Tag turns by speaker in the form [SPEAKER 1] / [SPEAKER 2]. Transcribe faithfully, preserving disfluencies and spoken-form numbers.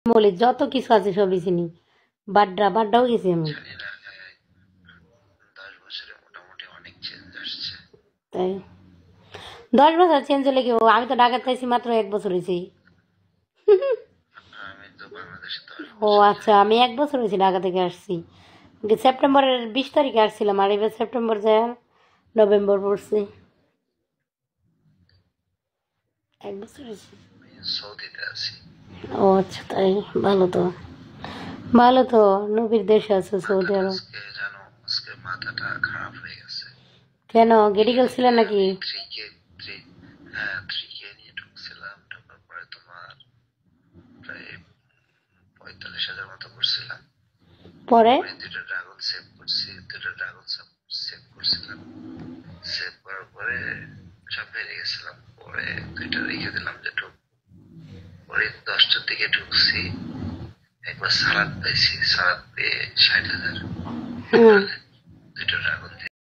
[SPEAKER 1] বলি যত কিছু আছে সবই চিনি। বাড্ডা বাড্ডাও গেছি আমি।
[SPEAKER 2] জানি না, এই দশ বছরে মোটামুটি অনেক চেঞ্জ আসছে।
[SPEAKER 1] তাই দশ বছর চেঞ্জ হলে কি হবো? আমি তো ঢাকাতে আছি মাত্র এক বছর হয়েছি।
[SPEAKER 2] আমি তো বাংলাদেশে দশ
[SPEAKER 1] ও
[SPEAKER 2] বছর
[SPEAKER 1] আচ্ছা,
[SPEAKER 2] যাই।
[SPEAKER 1] আমি এক বছর হয়েছি ঢাকা থেকে আসছি। আগে সেপ্টেম্বরের বিশ তারিখে আসছিলাম, আর এবার সেপ্টেম্বর যায় নভেম্বর পড়ছি। এক বছর হয়েছে।
[SPEAKER 2] আমি সৌদিতে আছি।
[SPEAKER 1] ও আচ্ছা, তাই ভালো তো। ভালো তো, নবীর দেশে আছে সৌদি
[SPEAKER 2] মাথাটা
[SPEAKER 1] আরব।
[SPEAKER 2] আজকে জানো, আজকে মাথাটা খারাপ হয়ে গেছে।
[SPEAKER 1] কেন, গেডি
[SPEAKER 2] এখানে
[SPEAKER 1] গেছিলেন নাকি?
[SPEAKER 2] আমি থ্রি কে থ্রি হ্যাঁ থ্রি কে নিয়ে ঢুকছিলাম, ঢোকার পরে তোমার প্রায় পঁয়তাল্লিশ হাজার মতো করছিলাম।
[SPEAKER 1] পরে
[SPEAKER 2] পরে দুটো ড্রাগন সেভ করছি, দুটো ড্রাগন সেভ করছিলাম। সেভ করার পরে সব বেরিয়ে গেছিলাম। পরে দুইটা রেখে দিলাম যে ঢুক। পরে দশটার দিকে ঢুকছি, একবার সালাদ পাইছি, সালাদ পেয়ে ষাট হাজার।
[SPEAKER 1] হুম